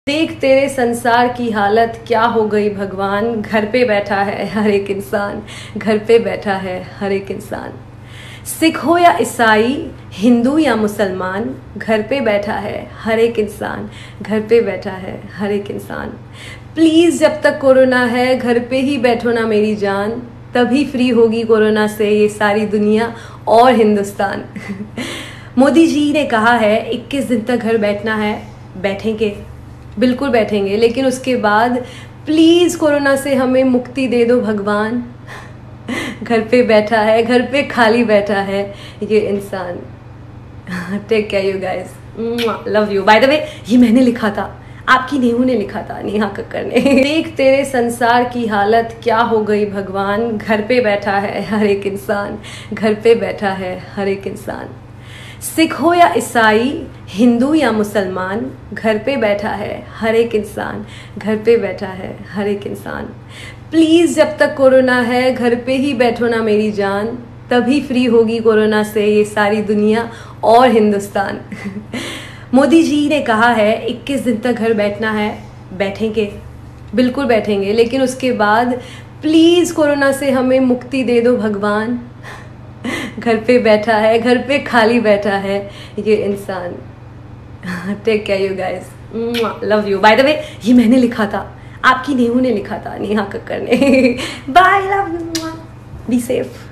देख तेरे संसार की हालत क्या हो गई भगवान। घर पे बैठा है हर एक इंसान, घर पे बैठा है हर एक इंसान। सिख हो या ईसाई, हिंदू या मुसलमान, घर पे बैठा है हर एक इंसान, घर पे बैठा है हर एक इंसान। प्लीज़ जब तक कोरोना है घर पे ही बैठो ना मेरी जान, तभी फ्री होगी कोरोना से ये सारी दुनिया और हिंदुस्तान। मोदी जी ने कहा है 21 दिन तक घर बैठना है। बैठेंगे, बिल्कुल बैठेंगे, लेकिन उसके बाद प्लीज़ कोरोना से हमें मुक्ति दे दो भगवान। घर पे बैठा है, घर पे खाली बैठा है ये इंसान। Take care you guys, love you. By the way ये मैंने लिखा था, आपकी नेहू ने लिखा था, नेहा कक्कर ने। देख तेरे संसार की हालत क्या हो गई भगवान। घर पे बैठा है हर एक इंसान, घर पे बैठा है हर एक इंसान। सिख हो या ईसाई, हिंदू या मुसलमान, घर पे बैठा है हर एक इंसान, घर पे बैठा है हर एक इंसान। प्लीज़ जब तक कोरोना है घर पे ही बैठो ना मेरी जान, तभी फ्री होगी कोरोना से ये सारी दुनिया और हिंदुस्तान। मोदी जी ने कहा है 21 दिन तक घर बैठना है। बैठेंगे, बिल्कुल बैठेंगे, लेकिन उसके बाद प्लीज़ कोरोना से हमें मुक्ति दे दो भगवान। घर पे बैठा है, घर पे खाली बैठा है ये इंसान। Take care you guys, love you. By the way ये मैंने लिखा था, आपकी नेहू ने लिखा था, नेहा कक्कर ने। Bye, love you, be safe.